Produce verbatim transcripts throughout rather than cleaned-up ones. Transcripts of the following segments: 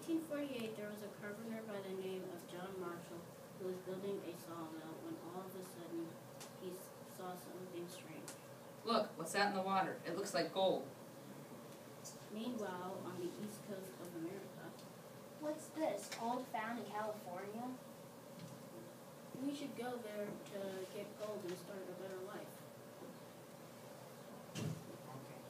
eighteen forty-eight, there was a carpenter by the name of John Marshall who was building a sawmill when all of a sudden he s- saw something strange. Look, what's that in the water? It looks like gold. Meanwhile, on the east coast of America, What's this? Gold found in California? we should go there to get gold and start a better life. Okay.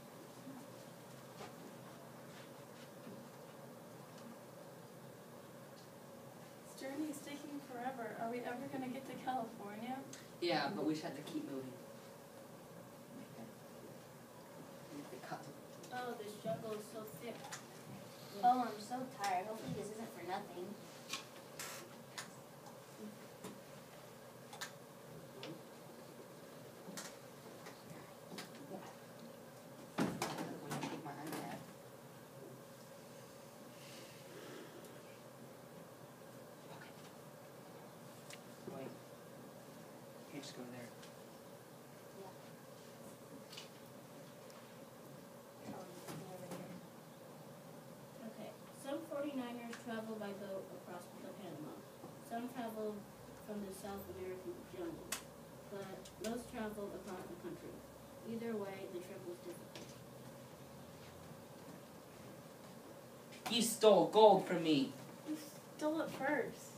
This journey is taking forever. Are we ever gonna get to California? Yeah, but we just have to keep moving. We have to cut. Oh, this jungle is so thick. Oh, I'm so tired. Hopefully this isn't for nothing. I'm gonna take my iPad. Okay. Wait. You just go there. Okay, some forty-niners travel by boat across the Panama. Some travel from the South American jungle, but most traveled across the country. Either way, the trip was difficult. You stole gold from me. You stole it first.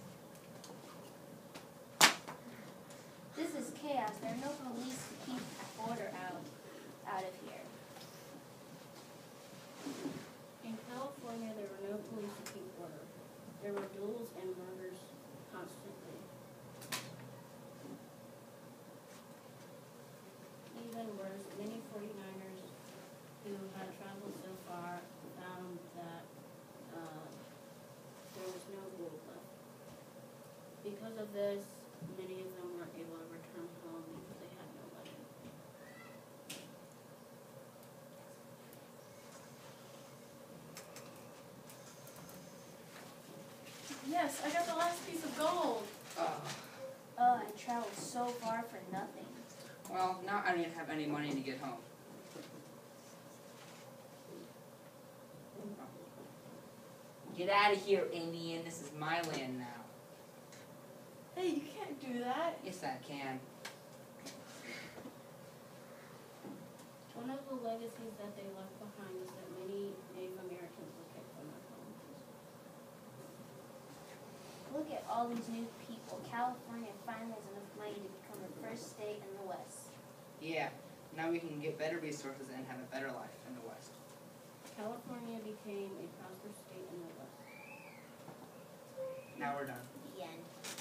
This is chaos. There are no police to keep order out out of here. In California, there were no police to keep order. There were duels and murders constantly. Even worse, many forty-niners who had traveled so far found that uh, there was no gold left. Because of this, many of them weren't able to return home because they had no money. Yes, I got the last piece of gold. Oh. Oh, I traveled so far for nothing. Well, now I don't even have any money to get home. Get out of here, Indian. This is my land now. Hey, you can't do that. Yes, I can. One of the legacies that they left behind is that many Native Americans were kicked from their homes. Look at all these new people. California finally has enough money to become the first state in the West. Yeah. Now we can get better resources and have a better life in the West. California became a prosperous state in the West. Now we're done. The end.